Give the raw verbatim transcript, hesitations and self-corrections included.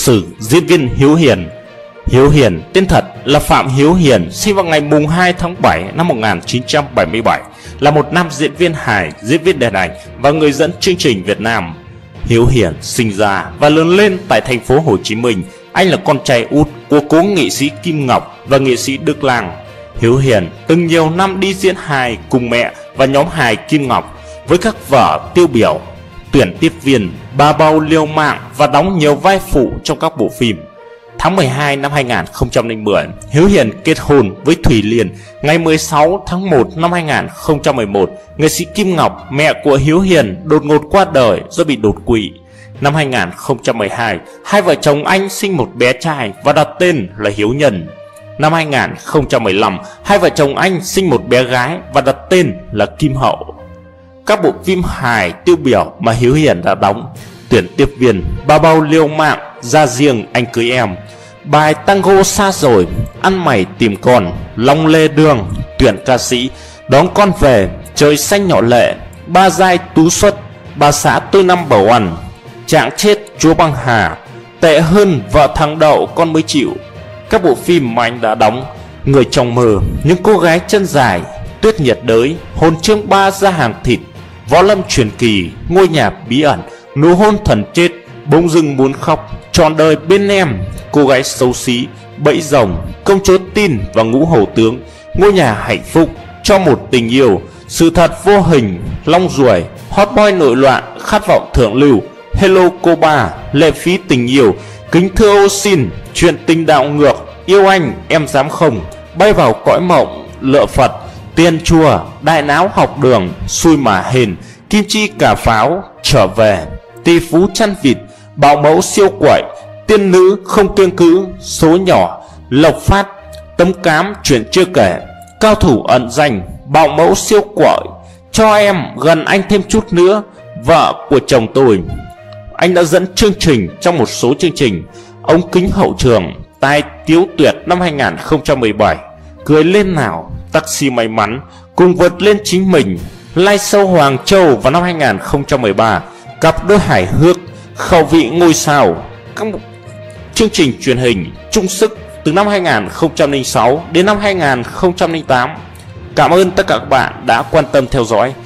sử diễn viên Hiếu Hiền. Hiếu Hiền tên thật là Phạm Hiếu Hiền, sinh vào ngày mùng hai tháng bảy năm một nghìn chín trăm bảy mươi bảy, là một nam diễn viên hài, diễn viên điện ảnh và người dẫn chương trình Việt Nam. Hiếu Hiền sinh ra và lớn lên tại thành phố Hồ Chí Minh. Anh là con trai út của cố nghệ sĩ Kim Ngọc và nghệ sĩ Đức Lang. Hiếu Hiền từng nhiều năm đi diễn hài cùng mẹ và nhóm hài Kim Ngọc với các vở tiêu biểu Tuyển Tiếp Viên, Bà Bầu Liều Mạng và đóng nhiều vai phụ trong các bộ phim. Tháng mười hai năm hai nghìn không trăm lẻ mười, Hiếu Hiền kết hôn với Thủy Liên. Ngày mười sáu tháng một năm hai nghìn không trăm mười một, nghệ sĩ Kim Ngọc, mẹ của Hiếu Hiền, đột ngột qua đời do bị đột quỵ. Năm hai nghìn không trăm mười hai, hai vợ chồng anh sinh một bé trai và đặt tên là Hiếu Nhân. Năm hai nghìn không trăm mười lăm, hai vợ chồng anh sinh một bé gái và đặt tên là Kim Hậu. Các bộ phim hài tiêu biểu mà Hiếu Hiền đã đóng: Tuyển Tiếp Viên, Bà Bầu Liều Mạng, Ra Riêng Anh Cưới Em, Bài Tango Xa Rồi, Ăn Mày Tìm Con, Long Lê Đường, Tuyển Ca Sĩ, Đón Con Về, Trời Xanh Nhỏ Lệ, Ba Giai Tú Xuất, Bà Xã Tôi Năm Bảo Ăn, Trạng Chết Chúa Băng Hà, Tệ Hơn Vợ Thằng Đậu Con Mới Chịu. Các bộ phim mà anh đã đóng: Người Trong Mơ, Những Cô Gái Chân Dài, Tuyết Nhiệt Đới, Hồn Chương Ba Ra Hàng Thịt, Võ Lâm Truyền Kỳ, Ngôi Nhà Bí Ẩn, Nụ Hôn Thần Chết, Bỗng Dưng Muốn Khóc, Trọn Đời Bên Em, Cô Gái Xấu Xí, Bẫy Rồng, Công Chúa Tin và Ngũ Hầu Tướng, Ngôi Nhà Hạnh Phúc, Cho Một Tình Yêu, Sự Thật Vô Hình, Long Ruồi, Hot Boy Nội Loạn, Khát Vọng Thượng Lưu, Hello Cô Ba, Lệ Phí Tình Yêu, Kính Thưa Ô Xin, Chuyện Tình Đạo Ngược, Yêu Anh Em Dám Không, Bay Vào Cõi Mộng, Lựa Phật, Tiên Chùa, Đại Náo Học Đường, Xui Mà Hên, Kim Chi Cà Pháo, Trở Về, Tỷ Phú Chăn Vịt, Bảo Mẫu Siêu Quậy, Tiên Nữ Không Kiêng Cữ, Số Nhỏ, Lộc Phát, Tấm Cám Chuyện Chưa Kể, Cao Thủ Ẩn Danh, Bảo Mẫu Siêu Quậy, Cho Em Gần Anh Thêm Chút Nữa, Vợ Của Chồng Tôi. Anh đã dẫn chương trình trong một số chương trình: Ống Kính Hậu Trường, Tai Tiếu Tuyệt năm hai nghìn không trăm mười bảy, Cười Lên Nào, Taxi May Mắn, Cùng Vượt Lên Chính Mình, Live Show Hoàng Châu vào năm hai nghìn không trăm mười ba, Cặp Đôi Hài Hước, Khẩu Vị Ngôi Sao. Các chương trình truyền hình chung sức từ năm hai nghìn không trăm lẻ sáu đến năm hai nghìn không trăm lẻ tám. Cảm ơn tất cả các bạn đã quan tâm theo dõi.